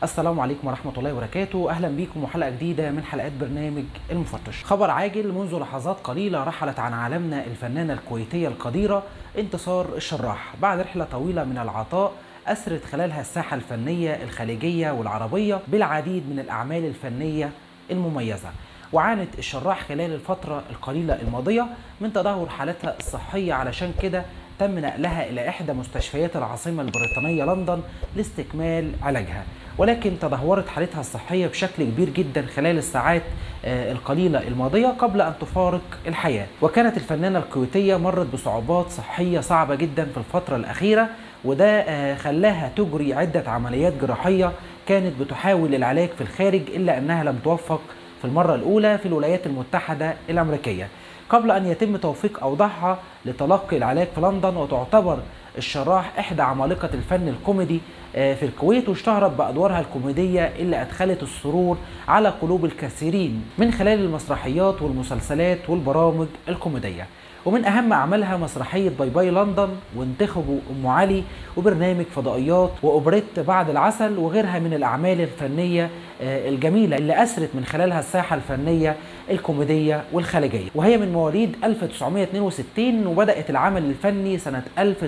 السلام عليكم ورحمة الله وبركاته. أهلا بكم وحلقة جديدة من حلقات برنامج المفتش. خبر عاجل، منذ لحظات قليلة رحلت عن عالمنا الفنانة الكويتية القديرة انتصار الشراح بعد رحلة طويلة من العطاء أسرت خلالها الساحة الفنية الخليجية والعربية بالعديد من الأعمال الفنية المميزة. وعانت الشراح خلال الفترة القليلة الماضية من تدهور حالتها الصحية، علشان كده تم نقلها إلى إحدى مستشفيات العاصمة البريطانية لندن لاستكمال علاجها، ولكن تدهورت حالتها الصحية بشكل كبير جدا خلال الساعات القليلة الماضية قبل أن تفارق الحياة. وكانت الفنانة الكويتية مرت بصعوبات صحية صعبة جدا في الفترة الأخيرة، وده خلاها تجري عدة عمليات جراحية كانت بتحاول العلاج في الخارج، إلا أنها لم توفق في المرة الأولى في الولايات المتحدة الأمريكية قبل أن يتم توفيق أوضاعها لتلقي العلاج في لندن. وتعتبر الشراح إحدى عمالقة الفن الكوميدي في الكويت، واشتهرت بأدوارها الكوميدية اللي أدخلت السرور على قلوب الكثيرين من خلال المسرحيات والمسلسلات والبرامج الكوميدية. ومن أهم أعمالها مسرحية باي باي لندن، وانتخبوا أم علي، وبرنامج فضائيات، وأوبريت بعد العسل، وغيرها من الأعمال الفنية الجميلة اللي أسرت من خلالها الساحة الفنية الكوميدية والخليجية. وهي من مواليد 1962 وبدأت العمل الفني سنة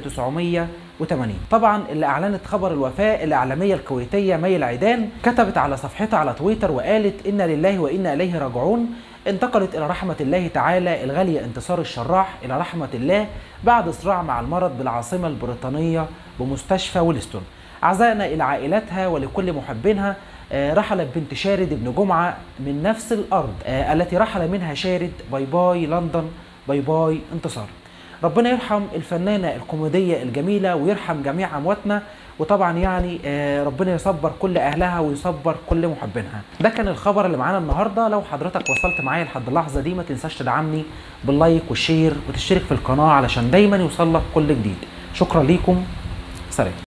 1980. طبعا اللي أعلنت خبر الوفاة الإعلامية الكويتية مي العيدان، كتبت على صفحتها على تويتر وقالت: إنا لله وإنا إليه راجعون. انتقلت إلى رحمة الله تعالى الغالية انتصار الشراح إلى رحمة الله بعد صراع مع المرض بالعاصمة البريطانية بمستشفى ويلستون. عزائنا إلى عائلتها ولكل محبينها. رحلت بنت شارد بن جمعة من نفس الأرض التي رحل منها شارد. باي باي لندن، باي باي انتصار. ربنا يرحم الفنانة الكوميدية الجميلة ويرحم جميع أمواتنا، وطبعا يعني ربنا يصبر كل أهلها ويصبر كل محبينها. ده كان الخبر اللي معانا النهاردة. لو حضرتك وصلت معايا لحد اللحظة دي ما تنساش تدعمني باللايك والشير وتشترك في القناة علشان دايما يوصلك كل جديد. شكرا ليكم، سلام.